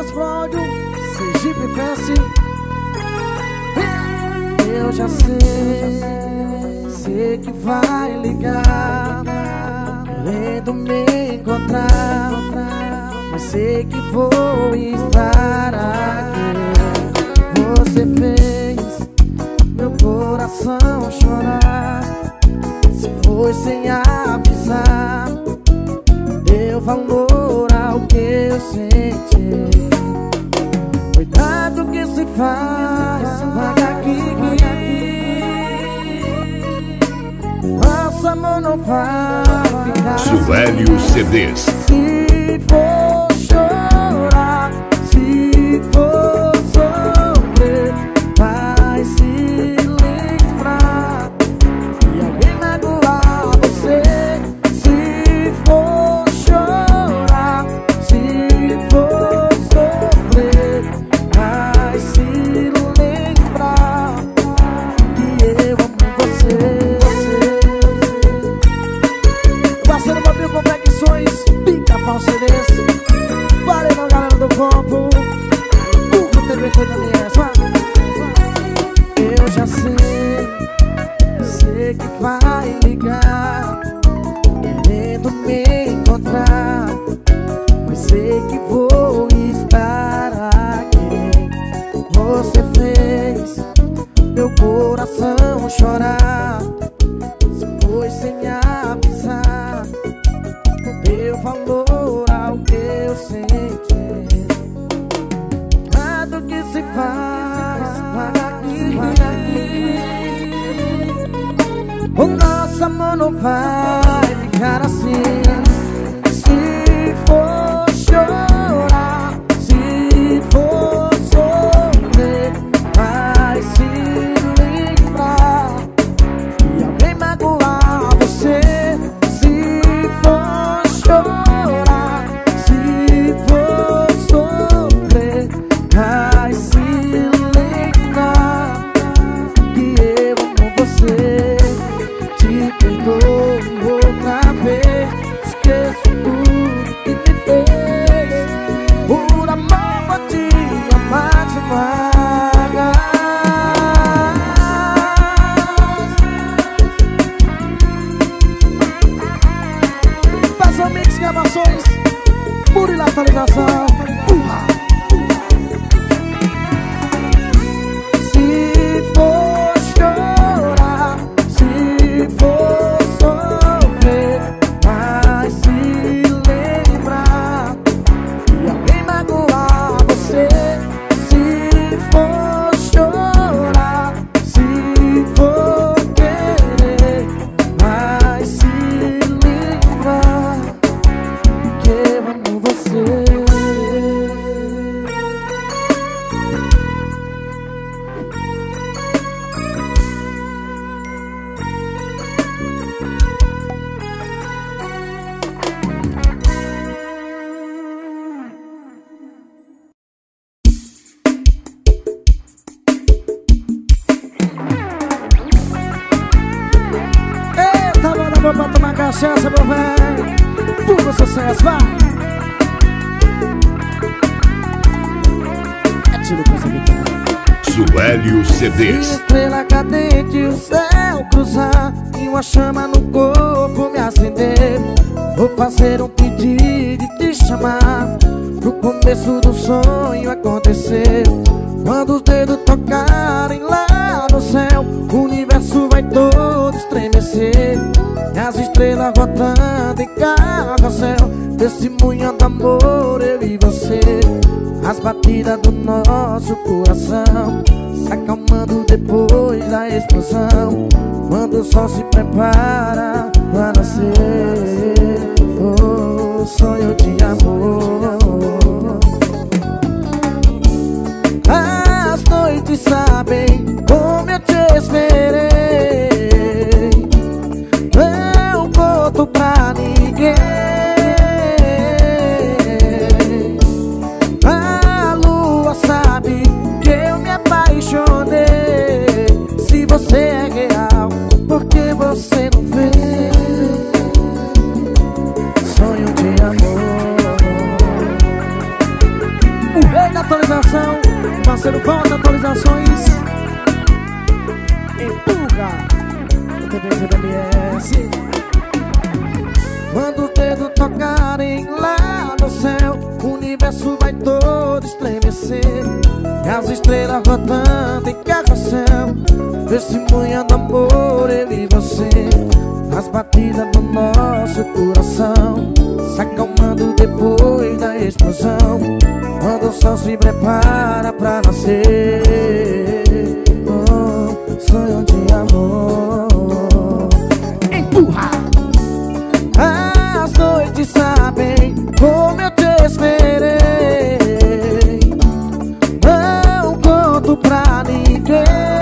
Lucas Cláudio, Sergipe Fest. Eu já sei que vai ligar, querendo me encontrar, mas sei que vou estar aqui. Você fez meu coração chorar, se foi sem avisar, deu valor ao que eu senti. Cuidado que se faz, paga aqui. Nosso amor não vai ficar Suélio assim. CDs. Se for chorar, se for sofrer, vai se lembrar e alguém magoar você. Se for chorar, se for sofrer, vai se lembrar que eu amo você. Parceiro Babil Confecções, Pica-Pau CDs. Valeu, galera do Copo, Google TV foi da minha. Eu já sei que vai ligar, querendo me encontrar, mas sei que vou estar aqui. Você fez meu coração chorar, se foi sem avisar, deu valor ao que eu senti. Nada que se faz, paga aqui. O nosso amor não vai ficar assim. Se for chorar, se for sofrer, vai se lembrar e alguém magoar você. Se for chorar, se for sofrer, vai se lembrar que eu amo você. Te perdoo outra vez, esqueço tudo que me fez. Por amor vou te amar devagar. Faz o mix, gravações, Murilo atualização. Se for chorar, se for sofrer, vai se lembrar e alguém magoar você. Se for chorar, se for querer, vai se lembrar que eu amo você. Eita, bora, vou pra tomar cachaça, meu velho. Puro sucesso, vai! É tiro com essa guitarra. Suélio CDs. Estrela cadente, o céu cruzar e uma chama no corpo me acender. Vou fazer um pedido e te chamar pro começo do sonho acontecer. Quando os dedos tocarem lá no céu, o universo vai todo estremecer. E as estrelas rotando em carrossel, testemunhando amor, eu e você. As batidas do nosso coração se acalmando depois da explosão, quando o sol se prepara pra nascer. Oh, sonho de amor. As noites sabem como eu te esperei. Não conto pra ninguém. A lua sabe que eu me apaixonei. Se você é real, por que você não vê? Sonho de amor. atualização, parceiro, volta atualizações. Empurra o TVZMS. Quando os dedos tocarem lá no céu, o universo vai todo estremecer. E as estrelas rodando em carrossel, testemunhando amor, eu e você. As batidas do nosso coração se acalmando depois da explosão, quando o sol se prepara pra nascer. Oh, sonho de amor. Empurra! As noites sabem como eu te esperei. Não conto pra ninguém.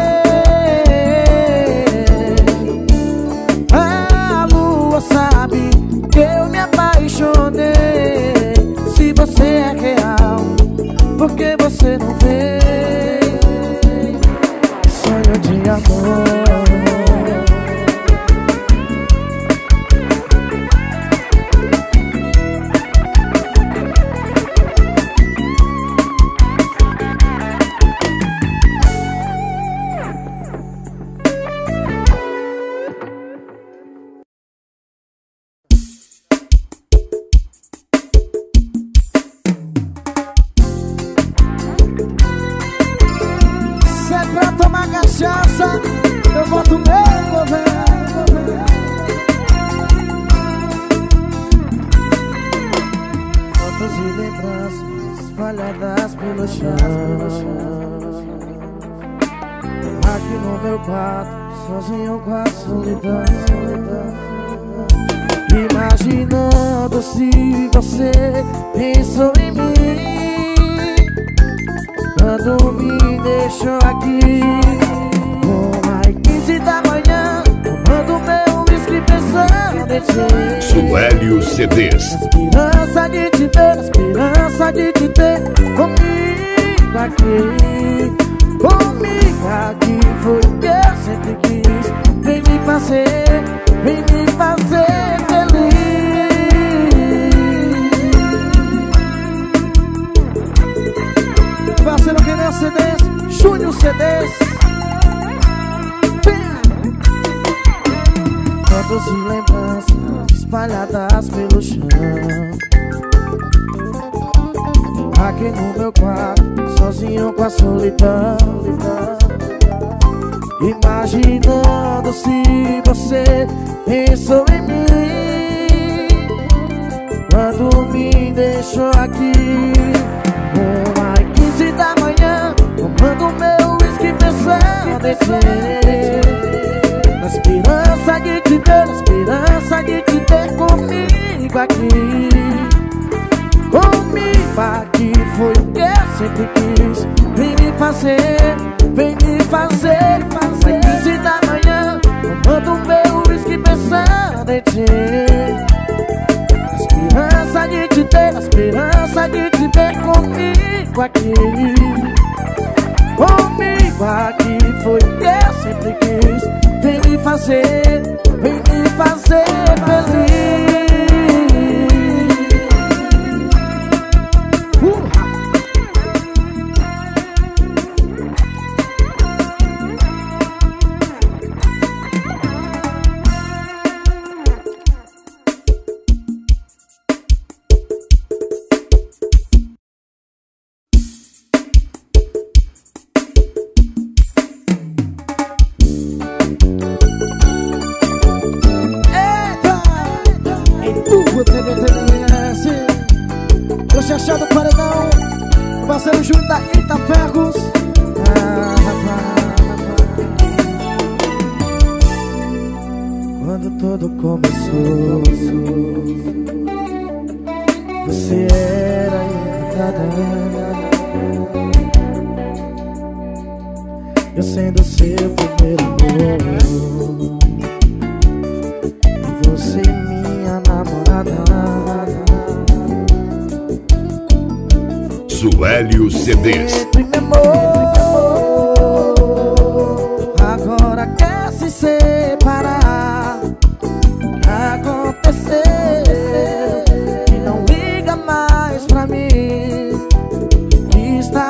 A lua sabe que eu me apaixonei. Se você é real, por que você não vê? Sonho de amor. Eu boto meu governo. Fotos e lembranças espalhadas pelo chão. Aqui no meu quarto, sozinho com a solidão. Imaginando se você pensou em mim quando me deixou aqui. Da manhã, tomando meu whisky pensando em ti. Suélio CDs. Esperança de te ter, esperança de te ter comigo aqui. Comigo aqui foi o que eu sempre quis. Vem me fazer feliz. Parceiro que nem CDs, Júnior CDs. Fotos e lembranças espalhadas pelo chão. Aqui no meu quarto, sozinho com a solidão. Imaginando se você pensou em mim quando me deixou aqui. Às 15 da manhã, tomando meu whisky pensando em ti. A esperança de te ter, a esperança de te ter comigo aqui. Comigo aqui foi o que eu sempre quis. Vem me fazer Às 15 da manhã, tomando meu whisky pensando em ti. A esperança de te ter, a esperança de te ter comigo aqui. Comigo aqui foi o que eu sempre quis. Vem me fazer feliz. Chachado do paredão, o parceiro Júnior da Itaferros. Quando tudo começou, você era encantada. Eu sendo seu primeiro amor e você minha namorada. Suélio CDs. Sempre me amou, agora quer se separar. O que aconteceu? Que não liga mais pra mim. Está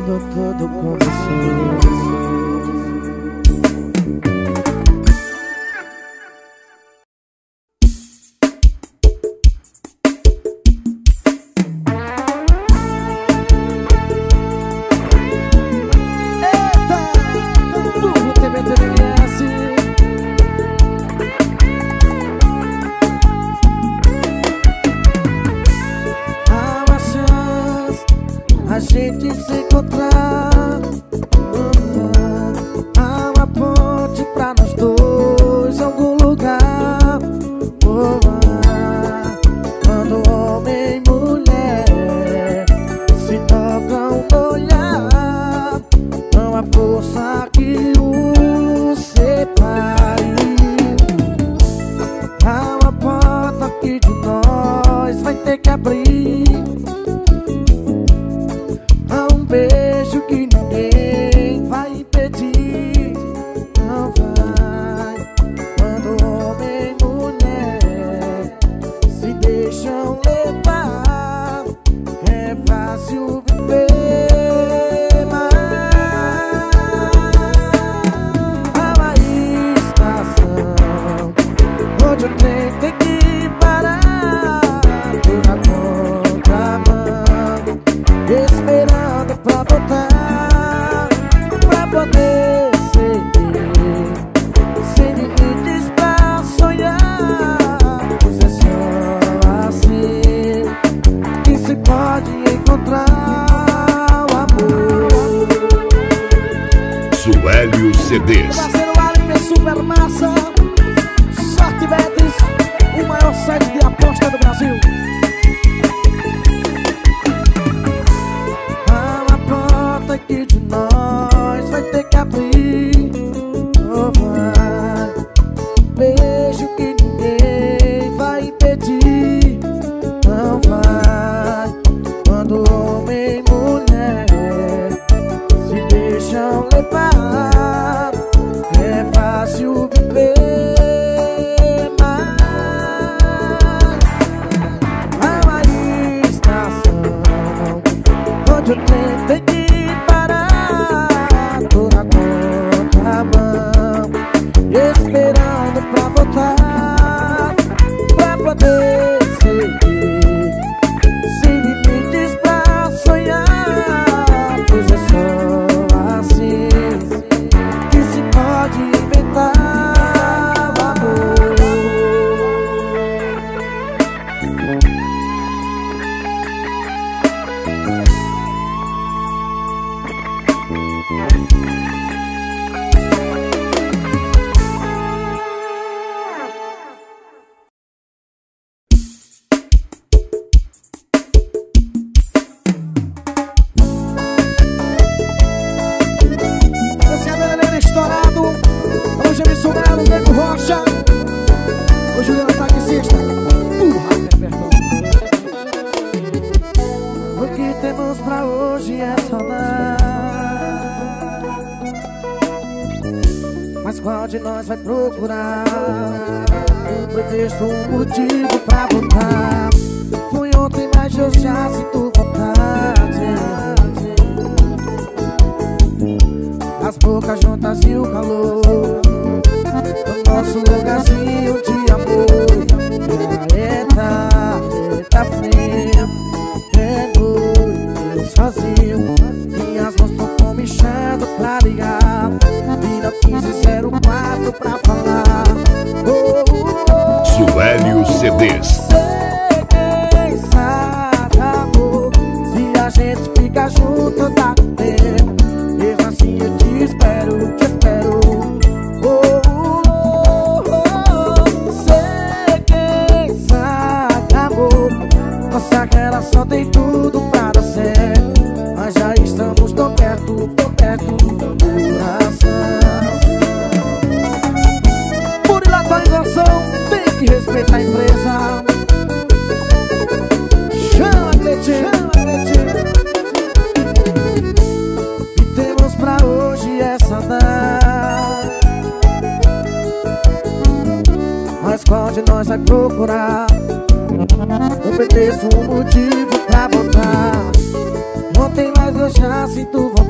quando tudo começou. A gente se encontrar, há uma ponte pra nós dois em algum lugar. Quando homem e mulher se tocam no olhar, não há força que os separe. Há uma porta que de nós vai ter que abrir. Beijo que ninguém vai impedir. Não vai. Quando homem e mulher se deixam levar, é fácil viver. Mas há uma estação onde o trem tem que parar por a contramão, esperando pra voltar, pra poder seguir, sem limites pra sonhar. Pois é só assim que se pode encontrar o amor. Suélio CDs. Parceiro Alip, super massa. Sorte Betis, o maior site de aposta do Brasil. Que de nós vai ter que abrir. Oh, vai. Beijo que ninguém vai impedir. Não vai. Quando homem e mulher se deixam levar, é fácil viver. Mas há uma estação onde o trem tem que esperando pra voltar, pra poder seguir, sem limites pra sonhar. Pois é só assim que se pode inventar o amor. Hoje me sobraram o Nego Rocha, o Juliano Taxista, Repertório. O que temos pra hoje é saudade, mas qual de nós vai procurar um pretexto, um motivo pra voltar? Fui ontem, mas eu já sinto vontade. As bocas juntas e o calor do nosso lugarzinho de amor. É tarde, tá frio, é noite, eu sozinho. Minhas mãos tão me enchendo pra ligar. Vira 1504 pra falar. Suélio CDs. Sei quem sabe, amor, se a gente fica junto dá tempo. Mesmo assim eu te espero, te espero. Sei quem sabe, amor, nossa relação tem tudo para dar certo, mas já estamos tão perto do coração. Por atualização, tem que respeitar a empresa. Chama, Cleitinho, chama, Cleitinho. E temos pra hoje essa data, mas qual de nós vai procurar um pretexto, um motivo pra voltar? Ontem, mas eu já sinto vontade.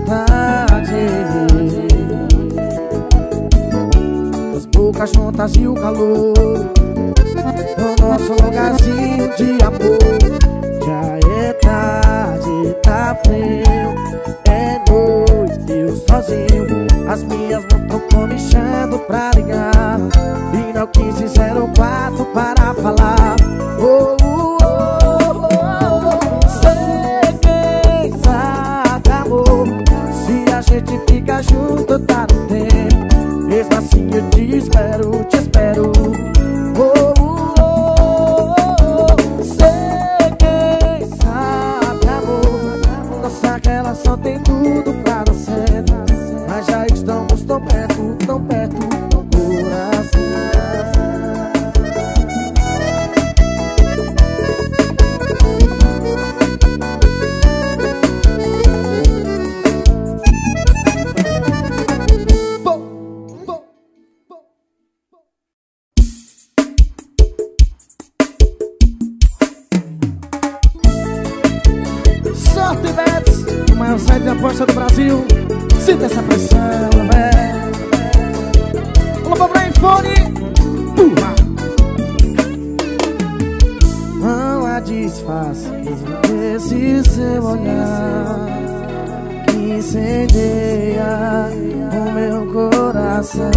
ventas e o calor, no nosso lugarzinho de amor. Já é tarde, tá frio, é noite, eu sozinho. As minhas mãos tão comichando pra ligar e não quis 04 para falar. Oh, oh, oh, oh. Sei quem sabe, amor, se a gente fica junto tá no tempo. Mesmo assim eu te espero, te espero. Oh, oh, oh, oh. Sei quem sabe, amor, nossa relação tem tudo pra dar certo, mas já estamos tão perto do coração. Sorte Bets, o maior site de aposta do Brasil. Sinta essa pressão, velho. Alô, pra iPhone. Pula. Não há disfarce desse seu olhar que incendeia o meu coração.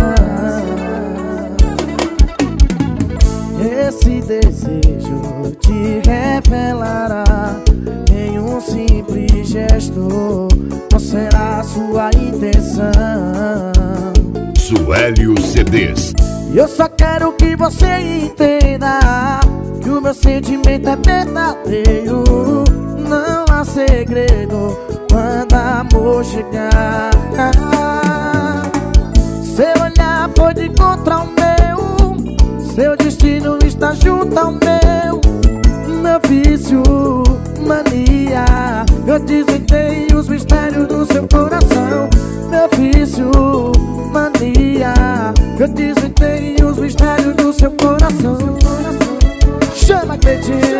Esse desejo te revelará em um simples gesto. Qual será a sua intenção? Suélio CDs. Eu só quero que você entenda que o meu sentimento é verdadeiro. Não há segredo quando amor chegar. Seu olhar foi de contra o meu, seu destino está junto ao meu. Meu vício, mania, eu desvendei os mistérios do seu coração. Meu vício, mania, eu desvendei os mistérios do seu coração. Chama Cleitinho.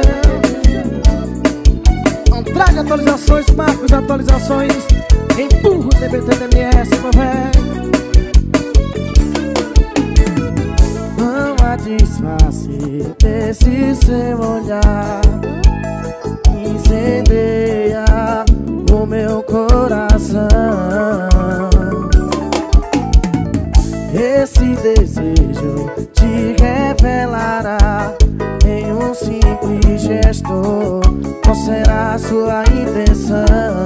Traga atualizações, marcos, atualizações. Empurra o TBT DMS, meu velho. Não há disfarce desse seu olhar que incendeia o meu coração. Esse desejo te revelará em um simples gesto. Qual será a sua intenção?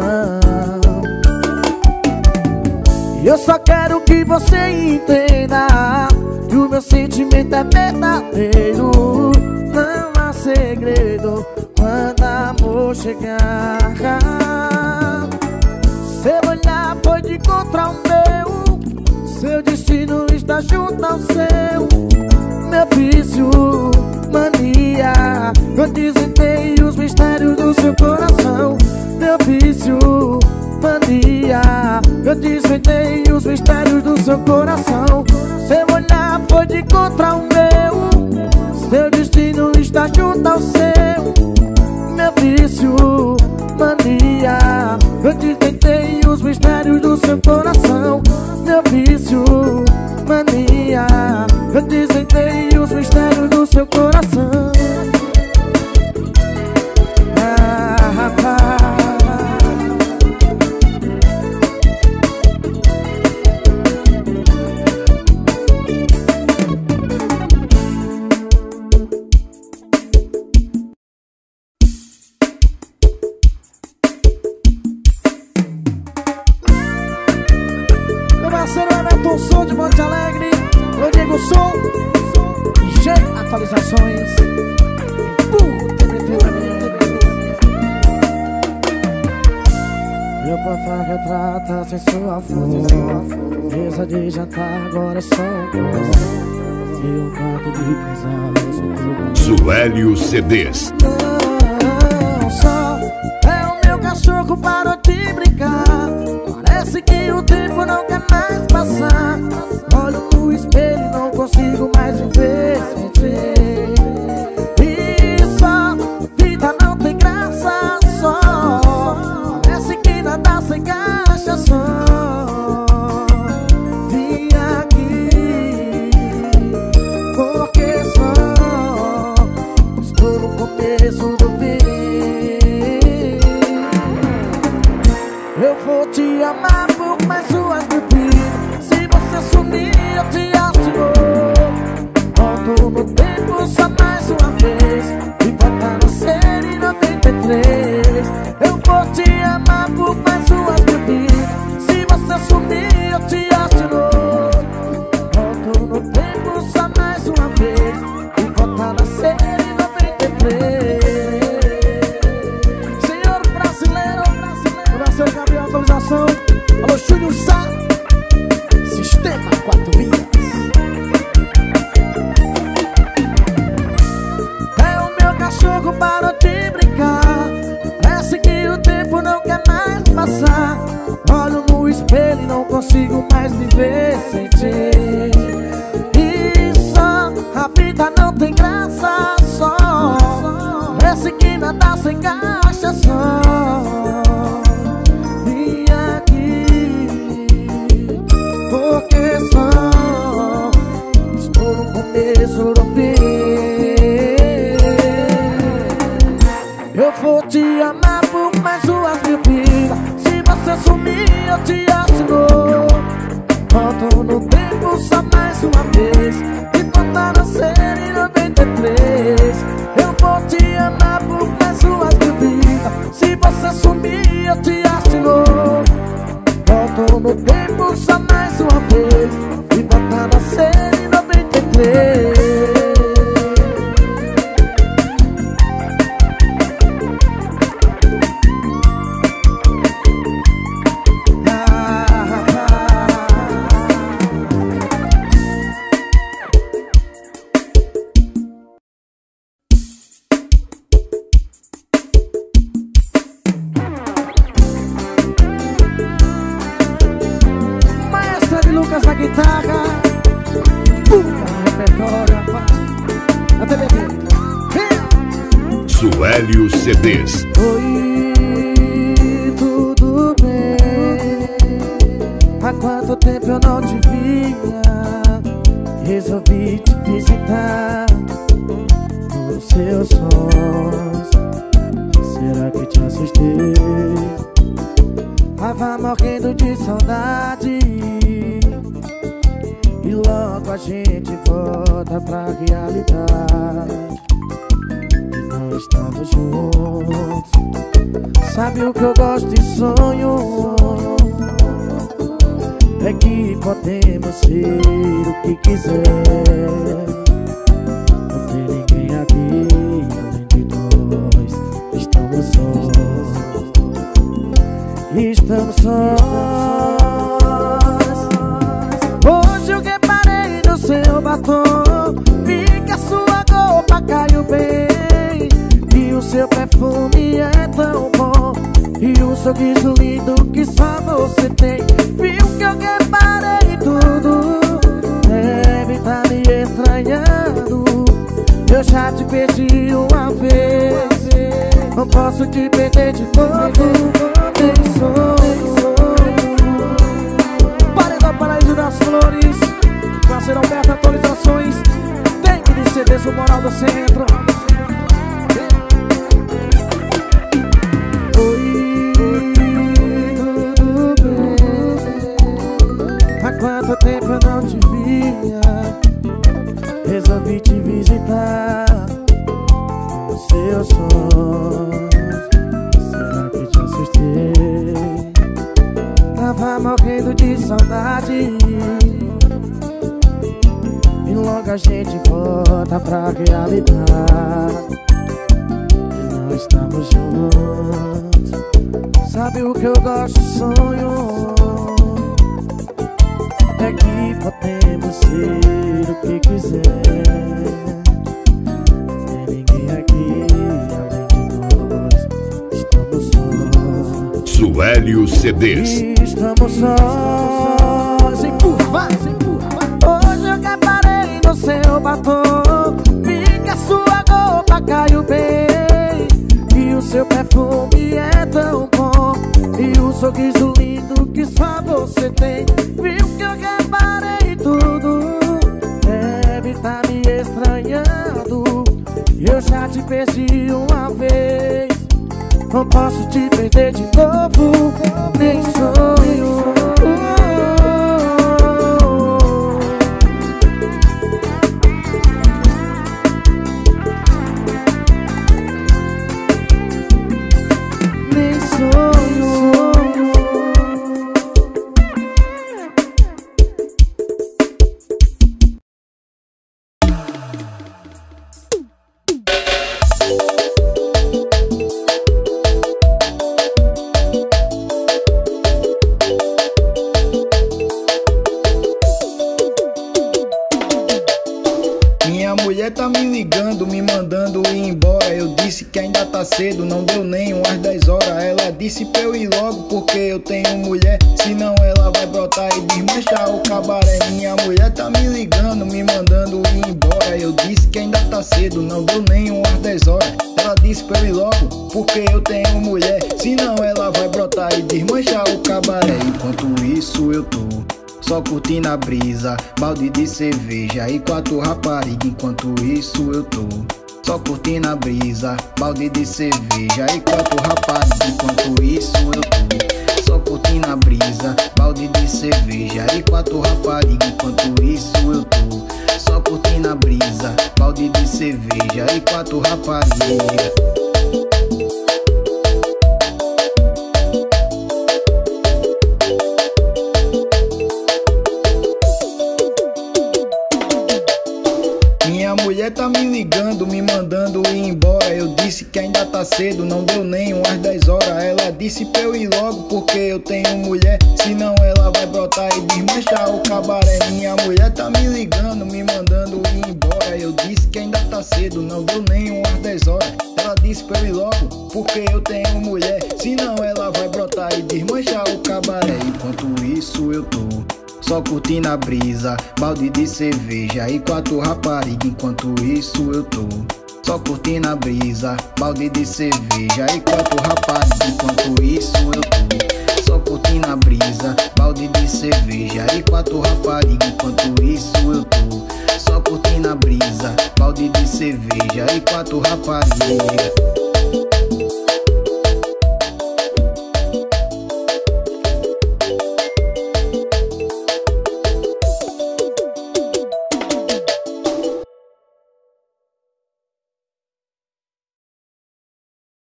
Eu só quero que você entenda que o meu sentimento é verdadeiro. Não há segredo quando amor chegar. Seu olhar foi de contra o meu, seu destino está junto ao seu. Meu vício, mania, eu desvendei os mistérios do seu coração. Meu vício, mania, eu desvendei os mistérios do seu coração. Seu olhar foi de contra o meu, seu destino está junto ao seu. Meu vício, mania, eu desvendei os mistérios do seu coração. Meu vício, mania, eu desvendei os mistérios do seu coração. Ah, rapaz. Meu parceiro Everton Som de Monte Alegre, Rodrigo Som, G Atualizações. Meu papá retrata sem sua foto, mesa de jantar agora é só um copo e um quarto de casal. Suélio CDs. Não só é o meu cachorro parou de brincar. Parece que o tempo não quer mais passar. Olho no espelho e não consigo mais viver sem ti. E só, vida não tem graça só. Parece que nada se encaixa só. Vim aqui Eu vou te amar por mais suas bebidas. Se você sumir, eu te acho. Volto no tempo só mais uma vez e voltar no ser em 93. Eu vou te amar por mais suas bebidas. Se você sumir, eu te acho. Volto no tempo só mais uma vez e voltar no ser em 93. Senhor brasileiro, Brasil Gabriel, atualização. Alô, Júnior Sá, Sistema 4 Vias. Cachorro parou de brincar. Parece que o tempo não quer mais passar. Olho no espelho e não consigo mais viver sem ti. E só, a vida não tem graça só. Parece que nada se encaixa só. Vim aqui porque só estou no começo do fim. Eu vou te amar por mais suas mil vidas. Se você sumir, eu te assino. Volto no tempo só mais uma vez e voltar a ser em 93. Eu vou te amar por mais suas mil vidas. Se você sumir, eu te assino. Volto no tempo só mais uma vez e voltar a ser em 93. Lucas na guitarra, repertório, até bebê. Suélio CDs. Oi, tudo bem? Há quanto tempo eu não te via? Resolvi te visitar nos seus sonhos. Será que te assustei? Tava morrendo de saudade. E logo a gente volta pra realidade. E não estamos juntos. Sabe o que eu gosto de sonho? É que podemos ser o que quiser. Não tem ninguém aqui além de nós. Estamos sós. Estamos sós. Hoje eu reparei no seu batom, vi que a sua roupa caiu bem. E o seu perfume é tão bom, e o sorriso lindo que só você tem. Viu que eu reparei tudo, deve tá me estranhando. Eu já te perdi uma vez, não posso te perder de novo. Tem sonho. Paraíso das Flores, Parceiro Alberto, atualizações. Tem que de CDs o Moral do Centro. Oi, tudo bem? Há quanto tempo eu não te via? Resolvi te visitar nos seus sonhos. Será que te assustei? Tava morrendo de saudade. E logo a gente volta pra realidade. E não estamos juntos. Sabe o que eu gosto de sonho? É que podemos ser o que quiser. Tem ninguém aqui além de nós. Estamos sós. Suélio CDs. Estamos sós. Empurra, empurra. Hoje eu reparei no seu batom, vi que a sua roupa caiu bem. E o seu perfume é tão bom, e o sorriso lindo que só você tem. Viu que eu reparei tudo, deve tá me estranhando. Eu já te perdi uma vez, não posso te perder ver de novo, nem sonho. Nem sonho. Minha mulher tá me ligando, me mandando ir embora. Eu disse que ainda tá cedo, não deu nem umas 10 horas. Ela disse pra eu ir logo porque eu tenho mulher, senão ela vai brotar e desmanchar o cabaré. Minha mulher tá me ligando, me mandando ir embora. Eu disse que ainda tá cedo, não deu nem umas 10 horas. Ela disse pra eu ir logo porque eu tenho mulher, senão ela vai brotar e desmanchar o cabaré. Enquanto isso eu tô só curtindo a brisa, balde de cerveja e 4 raparigas. Enquanto isso eu tô só curtindo a brisa, balde de cerveja e 4 raparigas. Enquanto isso eu tô só curtindo a brisa, balde de cerveja e 4 raparigas. Enquanto isso eu tô só curtindo a brisa, balde de cerveja e 4 raparigas. Minha mulher tá me ligando, me mandando ir embora. Eu disse que ainda tá cedo, não deu nem umas 10 horas. Ela disse pra eu ir logo porque eu tenho mulher, senão ela vai brotar e desmanchar o cabaré. Minha mulher tá me ligando, me mandando ir embora. Eu disse que ainda tá cedo, não deu nem umas 10 horas. Ela disse pra eu ir logo porque eu tenho mulher, senão ela vai brotar e desmanchar o cabaré. Enquanto isso eu tô só curtindo a brisa, balde de cerveja e 4 raparigas. Enquanto isso eu tô só curtindo a brisa, balde de cerveja e 4 raparigas. Enquanto isso